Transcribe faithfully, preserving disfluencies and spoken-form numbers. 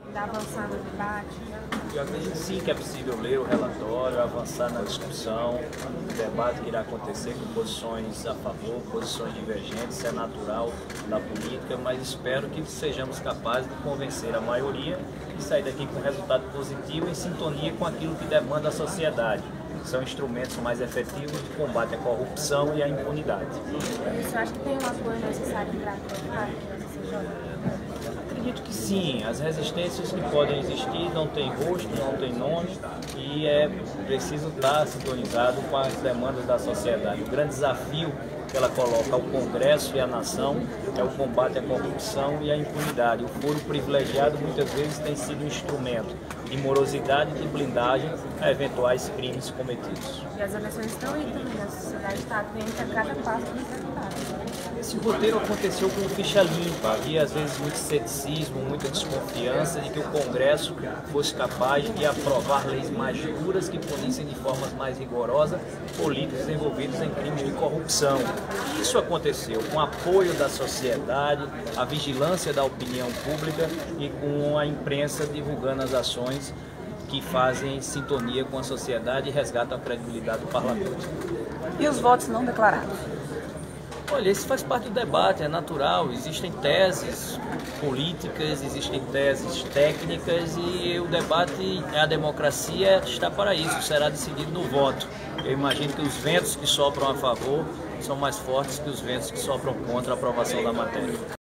Ainda avançar no debate? Eu acredito sim que é possível ler o relatório, avançar na discussão, o debate que irá acontecer com posições a favor, posições divergentes, isso é natural da política, mas espero que sejamos capazes de convencer a maioria e sair daqui com resultado positivo em sintonia com aquilo que demanda a sociedade. São instrumentos mais efetivos de combate à corrupção e à impunidade. Você acha que tem um apoio necessário para trocar essa C J? Acredito que sim, as resistências que podem existir não têm rosto, não têm nome e é preciso estar sintonizado com as demandas da sociedade. O grande desafio que ela coloca ao Congresso e à nação é o combate à corrupção e à impunidade. O foro privilegiado muitas vezes tem sido um instrumento de morosidade e de blindagem a eventuais crimes cometidos. E as eleições estão aí também, a sociedade está atenta a cada passo dos deputados. Esse roteiro aconteceu com ficha limpa, havia às vezes muito ceticismo, muita desconfiança de que o Congresso fosse capaz de aprovar leis mais duras que punissem de formas mais rigorosas políticos envolvidos em crimes de corrupção. Isso aconteceu com o apoio da sociedade, a vigilância da opinião pública e com a imprensa divulgando as ações que fazem sintonia com a sociedade e resgatam a credibilidade do parlamento. E os votos não declarados? Olha, isso faz parte do debate, é natural, existem teses políticas, existem teses técnicas e o debate, a democracia está para isso, será decidido no voto. Eu imagino que os ventos que sopram a favor são mais fortes que os ventos que sopram contra a aprovação da matéria.